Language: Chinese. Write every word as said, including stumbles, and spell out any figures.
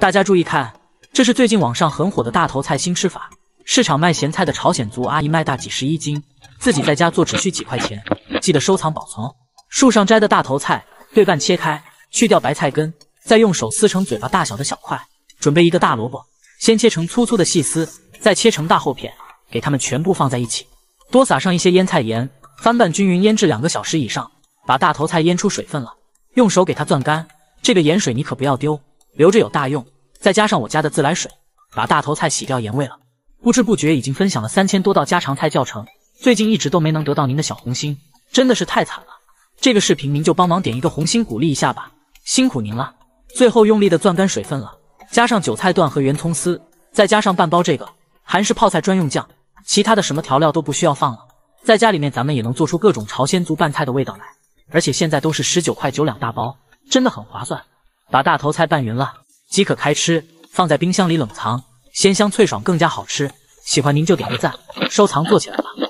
大家注意看，这是最近网上很火的大头菜新吃法。市场卖咸菜的朝鲜族阿姨卖大几十一斤，自己在家做只需几块钱。记得收藏保存哦。树上摘的大头菜对半切开，去掉白菜根，再用手撕成嘴巴大小的小块。准备一个大萝卜，先切成粗粗的细丝，再切成大厚片，给它们全部放在一起，多撒上一些腌菜盐，翻拌均匀，腌制两个小时以上。把大头菜腌出水分了，用手给它攥干。这个盐水你可不要丢，留着有大用。再加上我家的自来水，把大头菜洗掉盐味了。不知不觉已经分享了三千多道家常菜教程，最近一直都没能得到您的小红心，真的是太惨了。这个视频您就帮忙点一个红心鼓励一下吧，辛苦您了。最后用力的攥干水分了，加上韭菜段和圆葱丝，再加上半包这个韩式泡菜专用酱，其他的什么调料都不需要放了。在家里面咱们也能做出各种朝鲜族拌菜的味道来，而且现在都是十九块九两大包，真的很划算。把大头菜拌匀了，即可开吃，放在冰箱里冷藏，鲜香脆爽更加好吃。喜欢您就点个赞，收藏做起来吧。